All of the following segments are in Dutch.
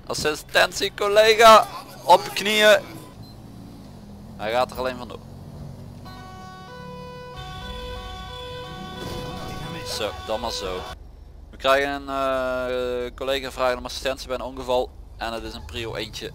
Assistentie collega. Op je knieën. Hij gaat er alleen vandoor. Zo, dan maar zo. We krijgen een collega vragen om assistentie bij een ongeval. En het is een prio eentje.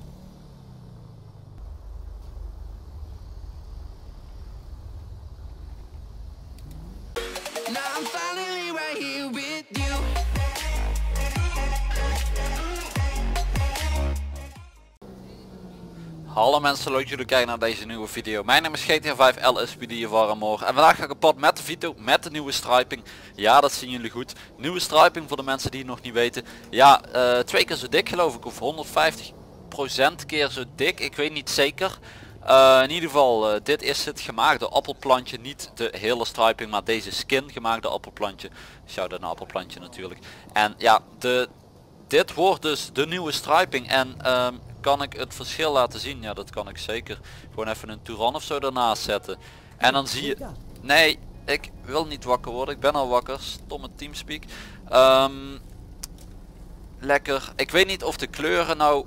Hallo mensen, leuk dat jullie kijken naar deze nieuwe video. Mijn naam is GTA 5 LSPD Warmore en vandaag ga ik op pad met de Vito met de nieuwe striping. Ja, dat zien jullie goed. Nieuwe striping voor de mensen die het nog niet weten. Ja, 2 keer zo dik geloof ik, of 150% keer zo dik, ik weet niet zeker. In ieder geval, dit is het gemaakte appelplantje, niet de hele striping, maar deze skin gemaakte appelplantje. Shout-out naar appelplantje natuurlijk. En ja, dit wordt dus de nieuwe striping en kan ik het verschil laten zien? Ja, dat kan ik zeker. Gewoon even een Touran of zo ernaast zetten. En dan zie je... Nee, ik wil niet wakker worden. Ik ben al wakker. Stomme teamspeak. Lekker. Ik weet niet of de kleuren nou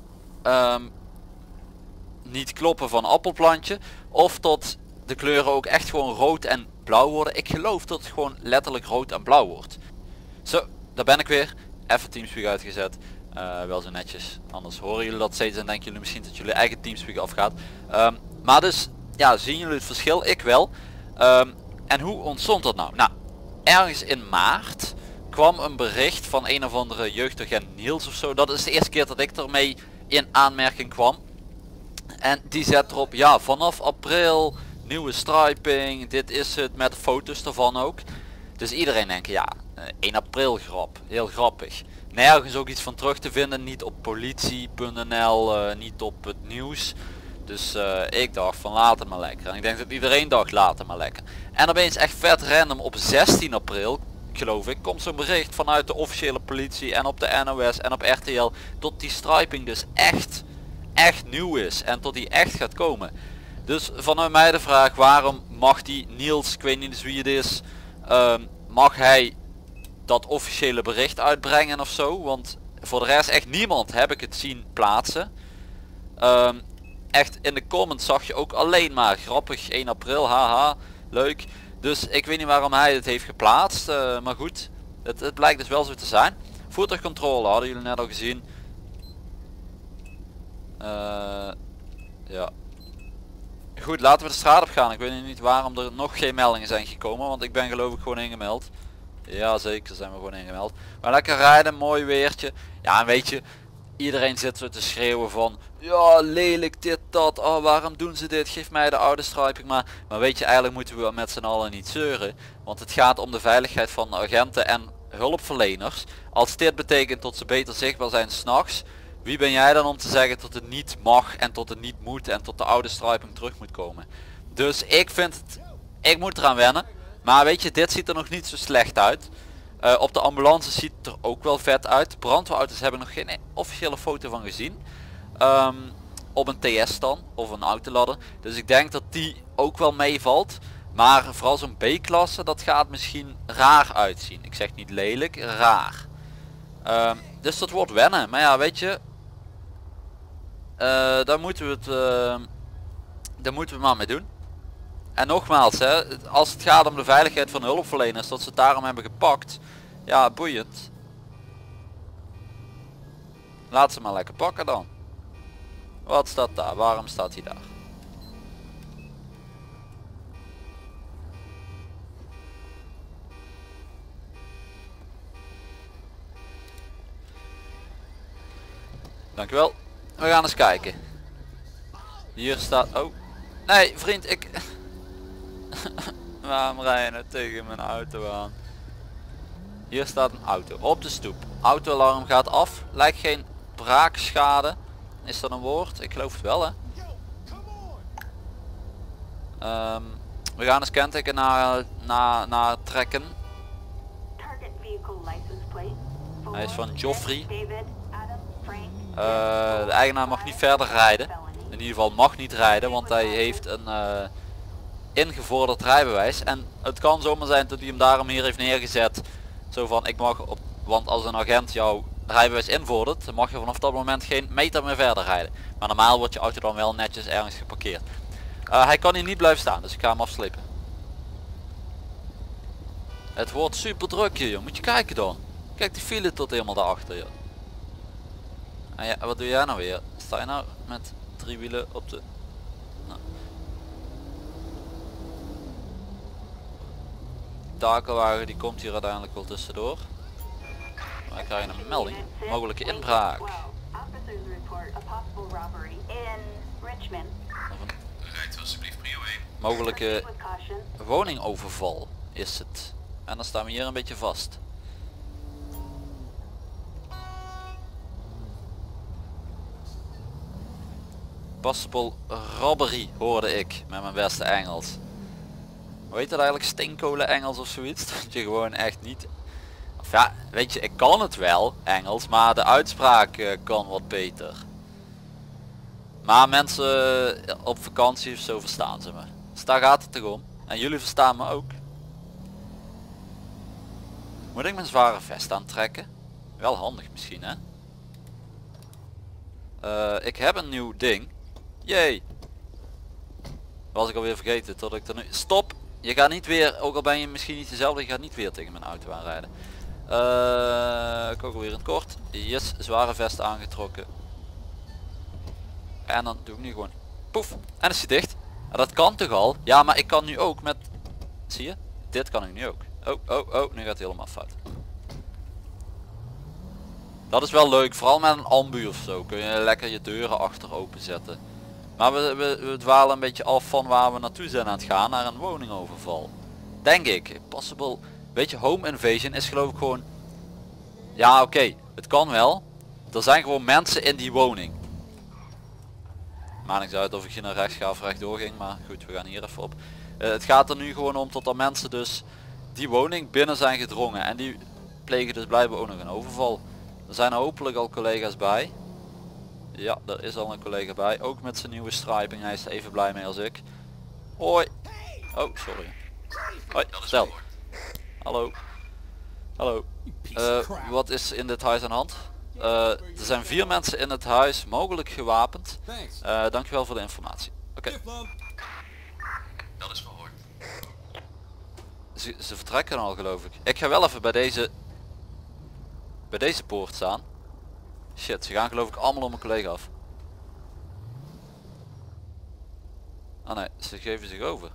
niet kloppen van appelplantje. Of dat de kleuren ook echt gewoon rood en blauw worden. Ik geloof dat het gewoon letterlijk rood en blauw wordt. Zo, daar ben ik weer. Even teamspeak uitgezet. Wel zo netjes, anders horen jullie dat steeds en denken jullie misschien dat jullie eigen teamspeak afgaat. Maar dus, ja, zien jullie het verschil? Ik wel. En hoe ontstond dat nou? Nou, ergens in maart kwam een bericht van een of andere jeugdagent Niels of zo. Dat is de eerste keer dat ik ermee in aanmerking kwam. En die zet erop, ja, vanaf april, nieuwe striping, dit is het, met foto's ervan ook. Dus iedereen denkt, ja, 1 april grap, heel grappig. Nergens ook iets van terug te vinden, niet op politie.nl, niet op het nieuws. Dus ik dacht van laat het maar lekker. En ik denk dat iedereen dacht laat het maar lekker. En opeens echt vet random op 16 april, geloof ik, komt zo'n bericht vanuit de officiële politie en op de NOS en op RTL. Tot die striping dus echt nieuw is en tot die echt gaat komen. Dus vanuit mij de vraag, waarom mag die Niels, ik weet niet eens wie het is, mag hij dat officiële bericht uitbrengen of zo, want voor de rest echt niemand heb ik het zien plaatsen. Echt in de comments zag je ook alleen maar grappig 1 april, haha, leuk. Dus ik weet niet waarom hij het heeft geplaatst, maar goed, het blijkt dus wel zo te zijn. Voertuigcontrole hadden jullie net al gezien. Ja. Goed, laten we de straat op gaan. Ik weet niet waarom er nog geen meldingen zijn gekomen, want ik ben geloof ik gewoon ingemeld. Ja zeker, zijn we gewoon ingemeld. Maar lekker rijden, mooi weertje. Ja, en weet je, iedereen zit zo te schreeuwen van ja lelijk dit dat, oh waarom doen ze dit, geef mij de oude striping maar. Maar weet je, eigenlijk moeten we met z'n allen niet zeuren, want het gaat om de veiligheid van de agenten en hulpverleners. Als dit betekent dat ze beter zichtbaar zijn 's nachts, wie ben jij dan om te zeggen dat het niet mag en tot het niet moet en tot de oude striping terug moet komen. Dus ik vind het, ik moet eraan wennen. Maar weet je, dit ziet er nog niet zo slecht uit. Op de ambulance ziet het er ook wel vet uit. Brandweerauto's hebben nog geen officiële foto van gezien. Op een TS dan, of een autoladder. Dus ik denk dat die ook wel meevalt. Maar vooral zo'n B-klasse, dat gaat misschien raar uitzien. Ik zeg niet lelijk, raar. Dus dat wordt wennen. Maar ja, weet je, daar moeten we maar mee doen. En nogmaals, hè, als het gaat om de veiligheid van de hulpverleners, dat ze het daarom hebben gepakt. Ja, boeiend. Laat ze maar lekker pakken dan. Wat staat daar? Waarom staat hij daar? Dankjewel. We gaan eens kijken. Hier staat... Oh. Nee, vriend, ik... Waarom rij je nou tegen mijn auto aan? Hier staat een auto op de stoep. Autoalarm gaat af. Lijkt geen braakschade. Is dat een woord? Ik geloof het wel, hè. We gaan eens kenteken naar trekken. Hij is van Joffrey. De eigenaar mag niet verder rijden. In ieder geval mag niet rijden, want hij heeft een ingevorderd rijbewijs. En het kan zomaar zijn dat hij hem daarom hier heeft neergezet. Zo van, ik mag op, want als een agent jou rijbewijs invordert, dan mag je vanaf dat moment geen meter meer verder rijden. Maar normaal wordt je auto dan wel netjes ergens geparkeerd. Hij kan hier niet blijven staan, dus ik ga hem afslepen. Het wordt super druk hier, joh. Moet je kijken dan. Kijk die file tot helemaal daarachter, joh. En ja, wat doe jij nou weer? Sta je nou met 3 wielen op de... Nou. Takelwagen die komt hier uiteindelijk wel tussendoor. Maar ik krijg een melding. Mogelijke inbraak. Of een mogelijke woningoverval is het. En dan staan we hier een beetje vast. Possible robbery hoorde ik met mijn beste Engels. Hoe heet dat eigenlijk? Steenkolen Engels of zoiets? Dat je gewoon echt niet... Of ja, weet je, ik kan het wel Engels, maar de uitspraak kan wat beter. Maar mensen op vakantie of zo verstaan ze me. Dus daar gaat het toch om. En jullie verstaan me ook. Moet ik mijn zware vest aantrekken? Wel handig misschien, hè? Ik heb een nieuw ding. Jee. Was ik alweer vergeten tot ik er nu... Stop! Je gaat niet weer, ook al ben je misschien niet dezelfde, je gaat niet weer tegen mijn auto aanrijden. Ik ook alweer in het kort. Yes, zware vest aangetrokken. En dan doe ik nu gewoon poef. En dan is hij dicht. En dat kan toch al? Ja, maar ik kan nu ook met... Zie je? Dit kan ik nu ook. Oh, nu gaat het helemaal fout. Dat is wel leuk, vooral met een ambu of zo. Kun je lekker je deuren achter open zetten. Maar we dwalen een beetje af van waar we naartoe zijn aan het gaan, naar een woningoverval. Denk ik. Possible. Weet je, home invasion is geloof ik gewoon... Ja, oké, het kan wel. Er zijn gewoon mensen in die woning. Maakt niks uit of ik hier naar rechts ga of rechtdoor ging, maar goed, we gaan hier even op. Het gaat er nu gewoon om tot er mensen dus die woning binnen zijn gedrongen. En die plegen dus blijkbaar ook nog een overval. Er zijn hopelijk al collega's bij. Ja, er is al een collega bij. Ook met zijn nieuwe striping. Hij is er even blij mee als ik. Hoi. Oh, sorry. Hoi, stel. Hallo. Hallo. Wat is in dit huis aan de hand? Er zijn 4 mensen in het huis, mogelijk gewapend. Dankjewel voor de informatie. Oké. Dat is verhoord. Ze vertrekken al geloof ik. Ik ga wel even bij deze poort staan. Shit, ze gaan geloof ik allemaal om mijn collega af. Ah nee, ze geven zich over.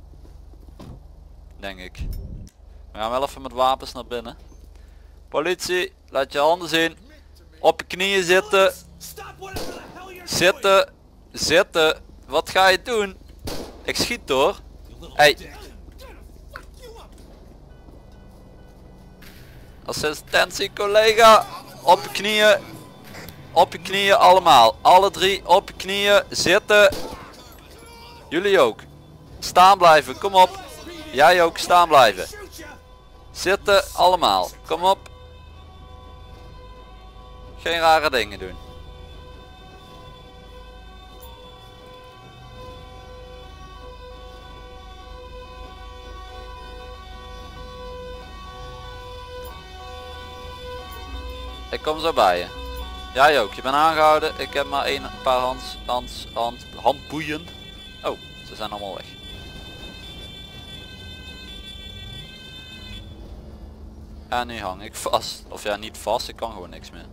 Denk ik. We gaan wel even met wapens naar binnen. Politie, laat je handen zien. Op je knieën zitten. Zitten. Zitten. Wat ga je doen? Ik schiet door. Hey. Assistentie collega. Op je knieën. Op je knieën allemaal. Alle 3 op je knieën. Zitten. Jullie ook. Staan blijven. Kom op. Jij ook. Staan blijven. Zitten allemaal. Kom op. Geen rare dingen doen. Ik kom zo bij je. Jij ook. Je bent aangehouden. Ik heb maar een paar handboeien. Oh, ze zijn allemaal weg. En nu hang ik vast. Of ja, niet vast. Ik kan gewoon niks meer.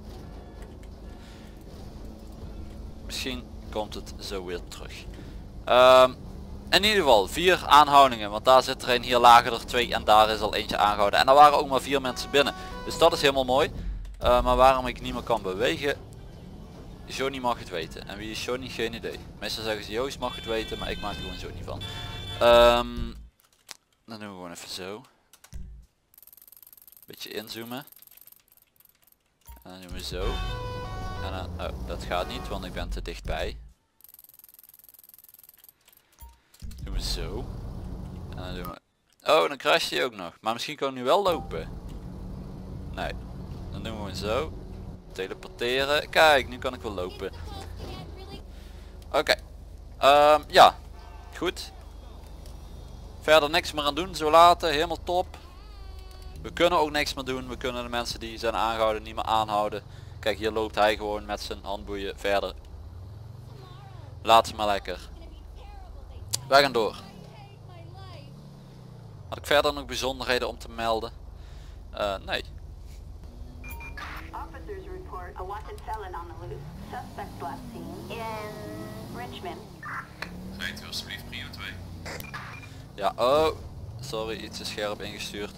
Misschien komt het zo weer terug. In ieder geval 4 aanhoudingen. Want daar zit er een, hier lagen er 2 en daar is al eentje aangehouden. En er waren ook maar 4 mensen binnen. Dus dat is helemaal mooi. Maar waarom ik niet meer kan bewegen, Johnny mag het weten. En wie is Johnny? Geen idee. Meestal zeggen ze Joost mag het weten, maar ik maak er gewoon Johnny van. Dan doen we gewoon even zo. Beetje inzoomen. En dan doen we zo. En dan, oh, dat gaat niet, want ik ben te dichtbij. Doen we zo. En dan doen we... Oh, dan crasht hij ook nog. Maar misschien kan ik nu wel lopen. Nee. Dan doen we gewoon zo. Teleporteren. Kijk, nu kan ik wel lopen. Oké. Ja. Goed. Verder niks meer aan doen. Zo laten. Helemaal top. We kunnen ook niks meer doen. We kunnen de mensen die zijn aangehouden niet meer aanhouden. Kijk, hier loopt hij gewoon met zijn handboeien verder. Laat ze maar lekker. Wij gaan door. Had ik verder nog bijzonderheden om te melden? Nee. Officers report a wanted felon on the loose. Suspect last seen in Richmond. Rijdt u alsjeblieft prio 2. Ja, oh. Sorry, iets te scherp ingestuurd.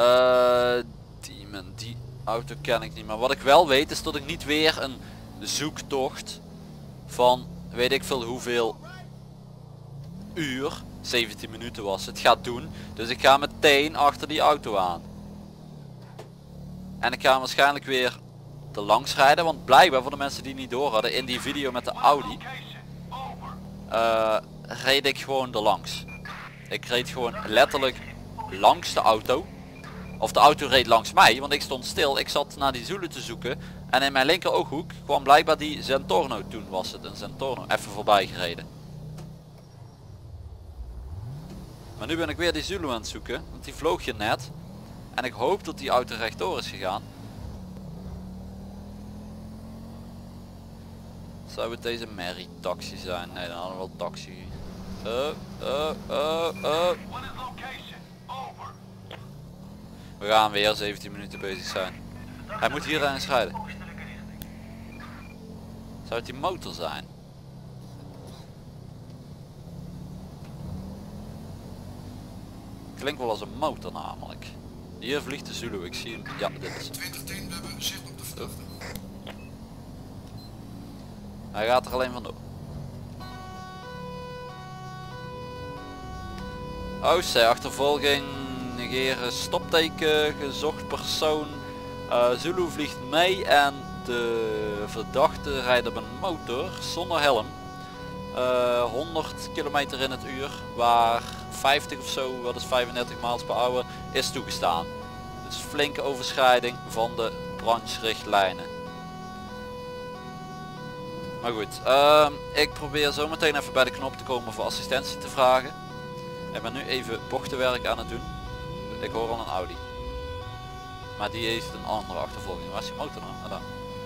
Die auto ken ik niet. Maar wat ik wel weet is dat ik niet weer een zoektocht van weet ik veel hoeveel uur, 17 minuten was het, gaat doen. Dus ik ga meteen achter die auto aan. En ik ga waarschijnlijk weer te langs rijden. Want blijkbaar voor de mensen die niet door hadden in die video met de Audi. Reed ik gewoon er langs. Ik reed gewoon letterlijk langs de auto. Of de auto reed langs mij, want ik stond stil. Ik zat naar die Zulu te zoeken. En in mijn linker ooghoek kwam blijkbaar die Zentorno, toen was het een Zentorno, even voorbij gereden. Maar nu ben ik weer die Zulu aan het zoeken, want die vloog je net. En ik hoop dat die auto rechtdoor is gegaan. Zou het deze Mary taxi zijn? Nee, dan hadden we wel taxi. We gaan weer 17 minuten bezig zijn. Hij moet hier eens rijden. Zou het die motor zijn? Klinkt wel als een motor namelijk. Hier vliegt de Zulu, ik zie hem. Ja, dit is hem. 2010, we hebben zicht op de verdachte. Hij gaat er alleen vandoor. OC achtervolging, negeren stopteken, gezocht persoon. Zulu vliegt mee en de verdachte rijdt op een motor zonder helm. 100 km in het uur, waar 50 of zo, wat is 35 miles per hour, is toegestaan. Dus flinke overschrijding van de brancherichtlijnen. Maar goed, ik probeer zo meteen even bij de knop te komen voor assistentie te vragen. Ik ben nu even bochtenwerk aan het doen. Ik hoor al een Audi. Maar die heeft een andere achtervolging. Waar is die motor nou? Ah, daar.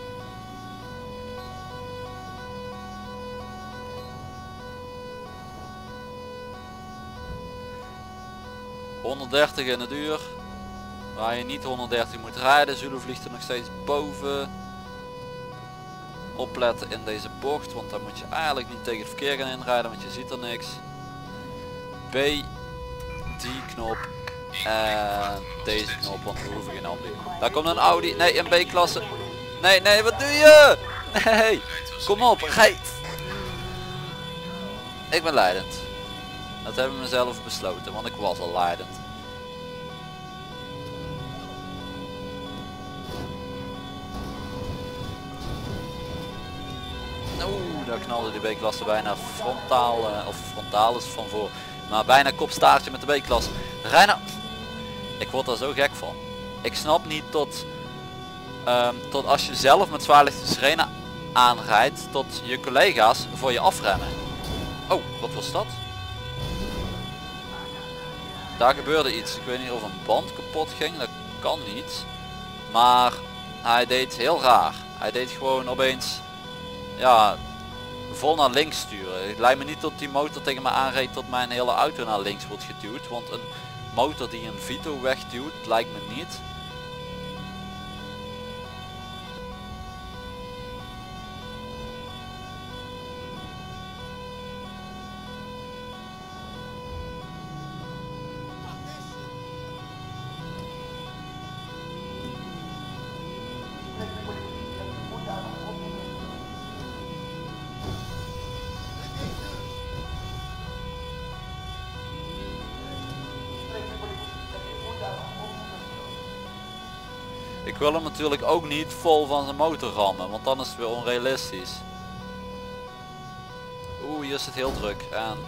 ...130 in het uur. Waar je niet 130 moet rijden. Zulu vliegt er nog steeds boven. Opletten in deze bocht, want dan moet je eigenlijk niet tegen het verkeer gaan inrijden, want je ziet er niks. B, die knop en deze knop, want we hoeven geen Audi. Daar komt een Audi, nee, een B-klasse. Nee, nee, wat doe je? Nee, kom op, rijd. Ik ben leidend. Dat hebben we mezelf besloten, want ik was al leidend. Oeh, daar knalde die B-klasse bijna frontaal, of frontaal is van voor. Maar bijna kopstaartje met de B-klasse. Reiner, ik word daar zo gek van. Ik snap niet tot als je zelf met zwaarlichte sirene aanrijdt, tot je collega's voor je afremmen. Oh, wat was dat? Daar gebeurde iets. Ik weet niet of een band kapot ging, dat kan niet. Maar hij deed heel raar. Hij deed gewoon opeens, ja, vol naar links sturen. Het lijkt me niet dat die motor tegen me aanreed tot mijn hele auto naar links wordt geduwd. Want een motor die een Vito wegduwt, lijkt me niet. Ik wil hem natuurlijk ook niet vol van zijn motor rammen, want dan is het weer onrealistisch. Oeh, hier is het heel druk en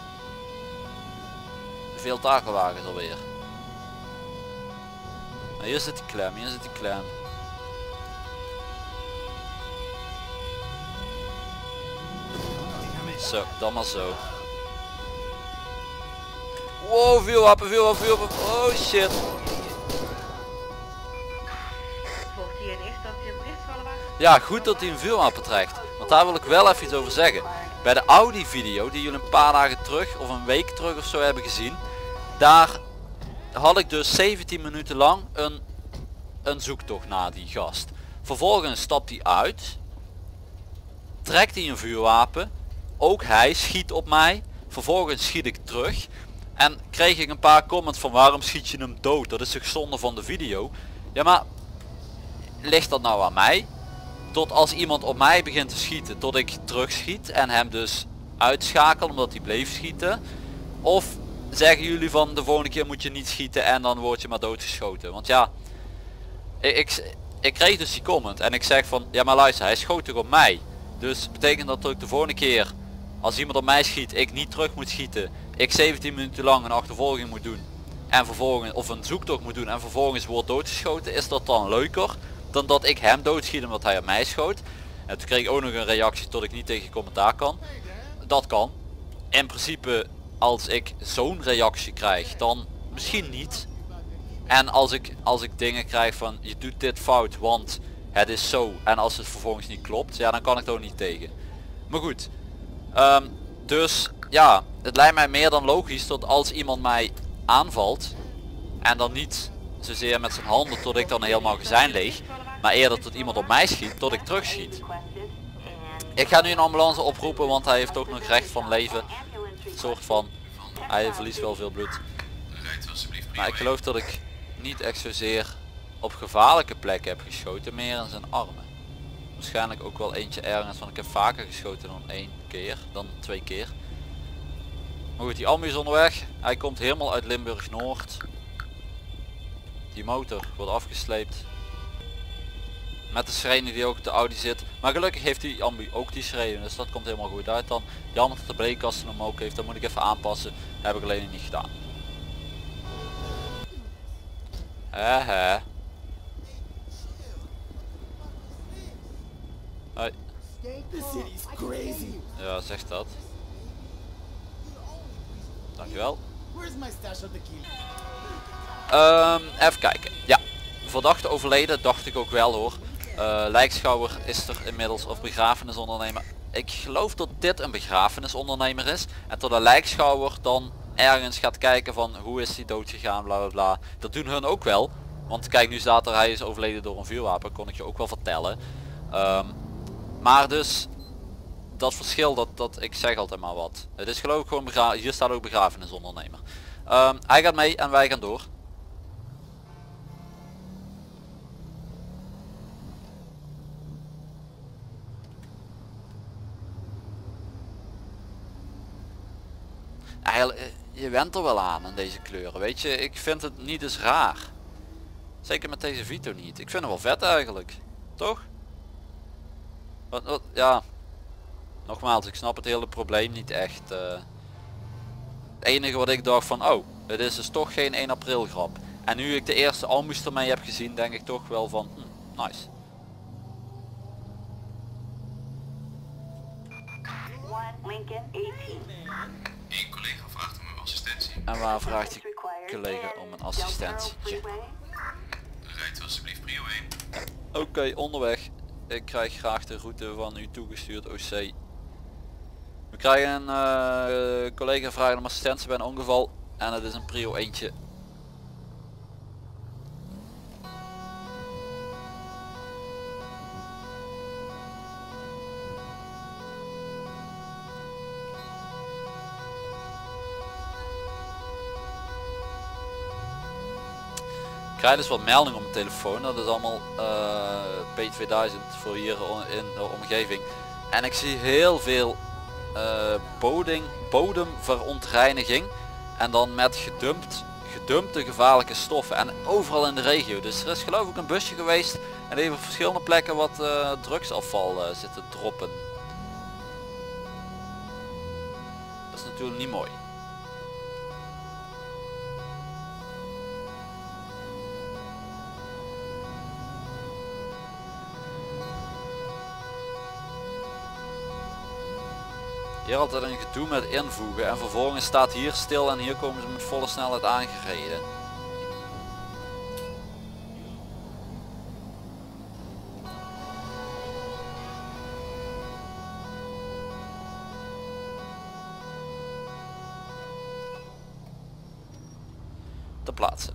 veel takelwagens alweer. Nou, hier zit die klem, hier zit die klem. Zo, dan maar zo. Wow, vuurwapen, vuurwapen, vuurwapen. Oh shit. ja, goed dat hij een vuurwapen trekt. Want daar wil ik wel even iets over zeggen. Bij de Audi video die jullie een paar dagen terug of een week terug of zo hebben gezien. Daar had ik dus 17 minuten lang een zoektocht naar die gast. Vervolgens stapt hij uit. Trekt hij een vuurwapen. Ook hij schiet op mij. Vervolgens schiet ik terug. En kreeg ik een paar comments van waarom schiet je hem dood? Dat is toch zonde van de video. Ja, maar ligt dat nou aan mij? Tot als iemand op mij begint te schieten, tot ik terugschiet en hem dus uitschakel omdat hij bleef schieten? Of zeggen jullie van de volgende keer moet je niet schieten en dan word je maar doodgeschoten? Want ja, ik kreeg dus die comment en ik zeg van ja maar luister, hij schoot toch op mij. Dus betekent dat ook de volgende keer als iemand op mij schiet, ik niet terug moet schieten. Ik 17 minuten lang een achtervolging moet doen en vervolgens of een zoektocht moet doen en vervolgens wordt doodgeschoten. Is dat dan leuker dan dat ik hem doodschiet omdat hij op mij schoot? En toen kreeg ik ook nog een reactie tot ik niet tegen commentaar kan. Dat kan. In principe als ik zo'n reactie krijg dan misschien niet. En als ik dingen krijg van je doet dit fout want het is zo en als het vervolgens niet klopt, ja dan kan ik er ook niet tegen. Maar goed. Dus ja, het lijkt mij meer dan logisch dat als iemand mij aanvalt en dan niet zozeer met zijn handen tot ik dan helemaal magazijn leeg, maar eerder tot iemand op mij schiet tot ik terugschiet. Ik ga nu een ambulance oproepen want hij heeft ook nog recht van leven. Soort van, hij verliest wel veel bloed. Maar ik geloof dat ik niet echt zozeer op gevaarlijke plekken heb geschoten, meer in zijn armen. Waarschijnlijk ook wel eentje ergens, want ik heb vaker geschoten dan 1 keer, dan 2 keer. Maar goed, die ambu is onderweg. Hij komt helemaal uit Limburg Noord. Die motor wordt afgesleept. Met de sirene die ook op de Audi zit. Maar gelukkig heeft die ambu ook die sirene, dus dat komt helemaal goed uit dan. Jammer dat de breekkasten hem ook heeft, dat moet ik even aanpassen. Heb ik alleen niet gedaan. Hoi. Ja, zeg dat. Dankjewel. Even kijken. Ja, verdachte overleden, dacht ik ook wel hoor. Lijkschouwer is er inmiddels, of begrafenisondernemer. Ik geloof dat dit een begrafenisondernemer is. En tot de lijkschouwer dan ergens gaat kijken van hoe is hij dood gegaan, bla bla bla. Dat doen hun ook wel. Want kijk, nu staat er hij is overleden door een vuurwapen, kon ik je ook wel vertellen. Maar dus dat verschil, dat ik zeg altijd maar wat. Het is geloof ik gewoon hier staat ook begrafenisondernemer. Hij gaat mee en wij gaan door. Eigenlijk, je went er wel aan deze kleuren, weet je. Ik vind het niet eens raar. Zeker met deze Vito niet. Ik vind het wel vet eigenlijk. Toch? Wat, ja. Nogmaals, ik snap het hele probleem niet echt. Het enige wat ik dacht van, oh, het is dus toch geen 1 april grap. En nu ik de eerste ambus ermee heb gezien, denk ik toch wel van, nice. Eén collega vraagt om een assistentie. En waar vraagt die collega om een assistentietje? Rijdt alsjeblieft prio 1. Oké, onderweg. Ik krijg graag de route van u toegestuurd, OC. We krijgen een collega vragen om assistentie bij een ongeval en het is een prio eentje. Ik krijg dus wat meldingen op mijn telefoon, dat is allemaal P2000 voor hier in de omgeving. En ik zie heel veel bodemverontreiniging en dan met gedumpte gevaarlijke stoffen en overal in de regio. Dus er is geloof ik een busje geweest en even op verschillende plekken wat drugsafval zitten droppen. Dat is natuurlijk niet mooi. Hier altijd een gedoe met invoegen en vervolgens staat hier stil en hier komen ze met volle snelheid aangereden. te plaatsen.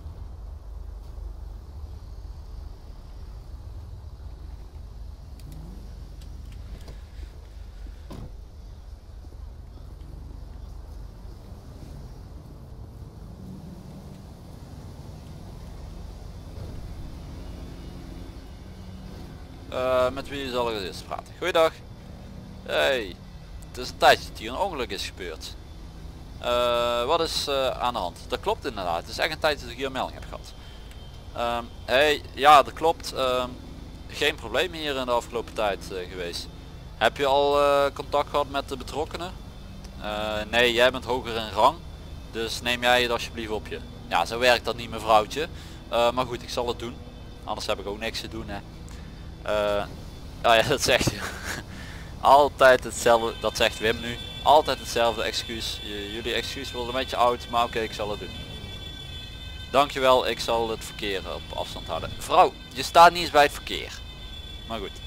Met wie zal ik het eerst praten? Goeiedag. Hey, het is een tijdje dat hier een ongeluk is gebeurd. Wat is aan de hand? Dat klopt inderdaad. Het is echt een tijd dat ik hier een melding heb gehad. Hey, ja dat klopt. Geen probleem hier in de afgelopen tijd geweest. Heb je al contact gehad met de betrokkenen? Nee, jij bent hoger in rang. Dus neem jij het alsjeblieft op je. Ja, zo werkt dat niet mevrouwtje. Maar goed, ik zal het doen. Anders heb ik ook niks te doen hè. Oh ja, dat zegt hij. Altijd hetzelfde, dat zegt Wim nu. Altijd hetzelfde excuus. Jullie excuus wordt een beetje oud, maar oké, ik zal het doen. Dankjewel, ik zal het verkeer op afstand houden. Vrouw, je staat niet eens bij het verkeer. Maar goed.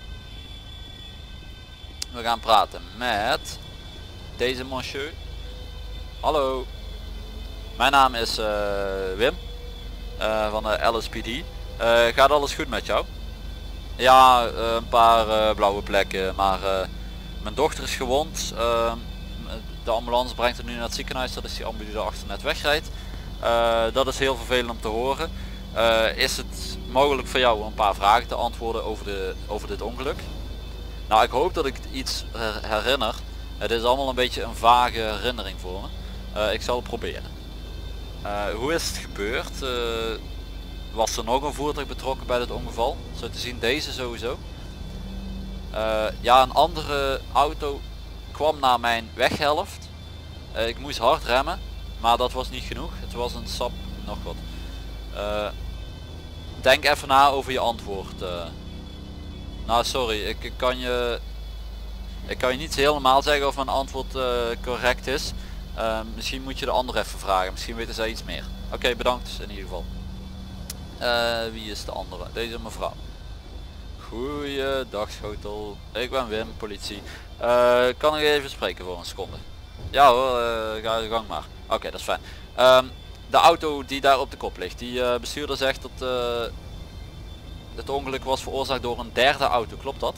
We gaan praten met deze monsieur. Hallo. Mijn naam is Wim. Van de LSPD. Gaat alles goed met jou? Ja, een paar blauwe plekken, maar mijn dochter is gewond. De ambulance brengt haar nu naar het ziekenhuis, dat is die ambu die daarachter net wegrijdt. Dat is heel vervelend om te horen. Is het mogelijk voor jou een paar vragen te antwoorden over dit ongeluk? Nou, ik hoop dat ik iets herinner. Het is allemaal een beetje een vage herinnering voor me. Ik zal het proberen. Hoe is het gebeurd? Was er nog een voertuig betrokken bij dit ongeval? Zo te zien deze sowieso. Ja, een andere auto kwam naar mijn weghelft. Ik moest hard remmen, maar dat was niet genoeg. Het was een sap nog wat. Denk even na over je antwoord. Nou sorry, ik kan je niet helemaal zeggen of mijn antwoord correct is. Misschien moet je de ander even vragen. Misschien weten zij iets meer. Oké, bedankt in ieder geval. Wie is de andere? Deze mevrouw. Goeiedag Schotel. Ik ben Wim, politie. Kan ik even spreken voor een seconde? Ja hoor, ga je gang maar. Oké, dat is fijn. De auto die daar op de kop ligt. Die bestuurder zegt dat het ongeluk was veroorzaakt door een derde auto. Klopt dat?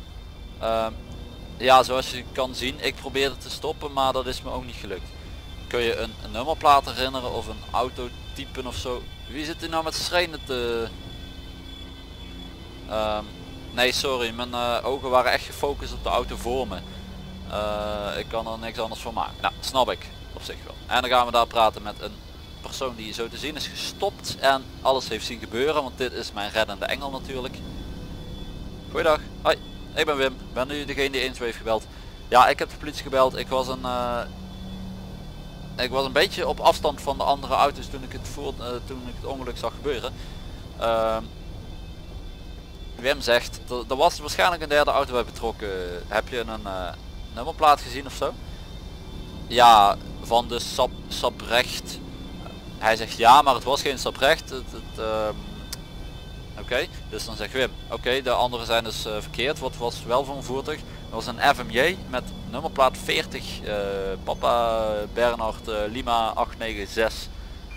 Ja, zoals je kan zien. Ik probeerde te stoppen, maar dat is me ook niet gelukt. Kun je een nummerplaat herinneren of een autotype of zo? Wie zit er nou met schreden te... nee sorry, mijn ogen waren echt gefocust op de auto voor me. Ik kan er niks anders van maken. Nou, snap ik op zich wel. En dan gaan we daar praten met een persoon die zo te zien is gestopt en alles heeft zien gebeuren, want dit is mijn reddende engel natuurlijk. Goeiedag, hoi, ik ben Wim, ben u degene die 112 heeft gebeld? Ja, ik heb de politie gebeld. Ik was een beetje op afstand van de andere auto's toen ik het ongeluk zag gebeuren. Wim zegt, er was waarschijnlijk een derde auto bij betrokken. Heb je een nummerplaat gezien of zo? Ja, van de Saprecht. Hij zegt ja, maar het was geen Saprecht. Oké, dus dan zegt Wim, oké, de anderen zijn dus verkeerd. Wat was wel voor een voertuig? Dat was een FMJ met nummerplaat 40, Papa Bernhard Lima 896.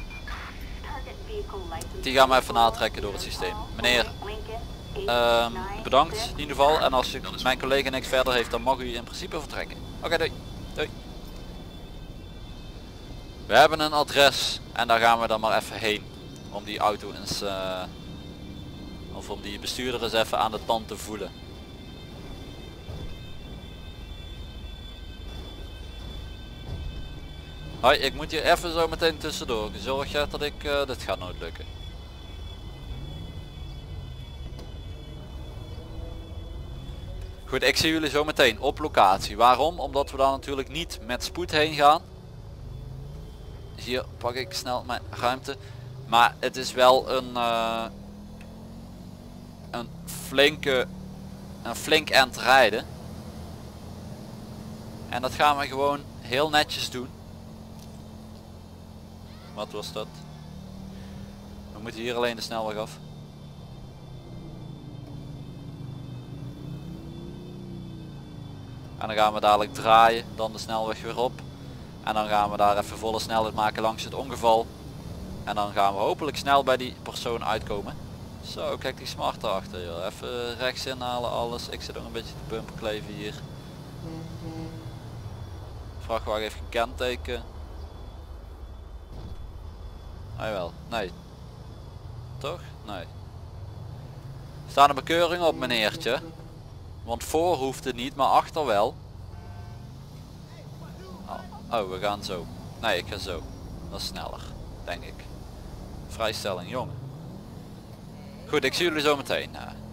Die gaan we even natrekken door het systeem. Meneer, bedankt in ieder geval. En als mijn collega niks verder heeft, dan mag u in principe vertrekken. Oké, doei. Doei. We hebben een adres en daar gaan we dan maar even heen. Om die auto eens... of om die bestuurder eens even aan de tand te voelen. Hoi, ik moet hier even zo meteen tussendoor. Zorg je dat ik... dit gaat nooit lukken. Goed, ik zie jullie zo meteen op locatie. Waarom? Omdat we daar natuurlijk niet met spoed heen gaan. Hier pak ik snel mijn ruimte. Maar het is wel een flink eind rijden. En dat gaan we gewoon heel netjes doen. Wat was dat? We moeten hier alleen de snelweg af. En dan gaan we dadelijk draaien, dan de snelweg weer op. En dan gaan we daar even volle snelheid maken langs het ongeval. En dan gaan we hopelijk snel bij die persoon uitkomen. Zo, kijk die smart achter joh. Even rechts inhalen alles. Ik zit ook een beetje te bumperkleven hier. Vrachtwagen heeft geen kenteken. Nee wel, nee. Toch? Nee. Er staat een bekeuring op meneertje. Want voor hoeft het niet, maar achter wel. Oh, we gaan zo. Nee, ik ga zo. Dat is sneller, denk ik. Vrijstelling, jongen. Goed, ik zie jullie zo meteen.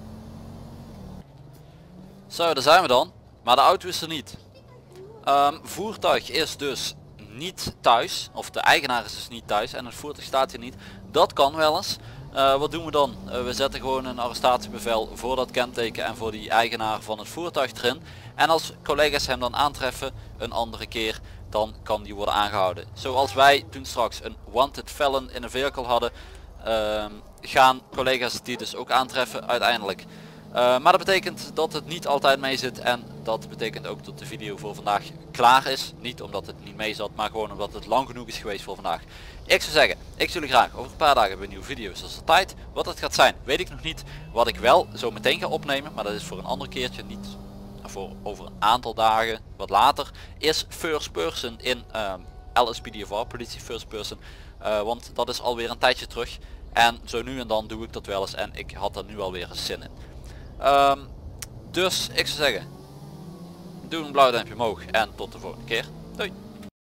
Zo, daar zijn we dan. Maar de auto is er niet. Voertuig is dus niet thuis. Of de eigenaar is dus niet thuis. En het voertuig staat hier niet. Dat kan wel eens. Wat doen we dan? We zetten gewoon een arrestatiebevel voor dat kenteken en voor die eigenaar van het voertuig erin. En als collega's hem dan aantreffen een andere keer, dan kan die worden aangehouden. Zoals wij toen straks een wanted felon in een vehicle hadden, gaan collega's die dus ook aantreffen uiteindelijk. Maar dat betekent dat het niet altijd mee zit en dat betekent ook dat de video voor vandaag klaar is. Niet omdat het niet mee zat, maar gewoon omdat het lang genoeg is geweest voor vandaag. Ik zou zeggen, ik zie jullie graag over een paar dagen bij nieuwe video's zoals altijd. Wat het gaat zijn, weet ik nog niet. Wat ik wel zo meteen ga opnemen, maar dat is voor een ander keertje, niet voor over een aantal dagen, wat later, is first person in LSPDFR, politie first person. Want dat is alweer een tijdje terug. En zo nu en dan doe ik dat wel eens en ik had er nu alweer eens zin in. Dus ik zou zeggen, doe een blauw duimpje omhoog en tot de volgende keer. Doei!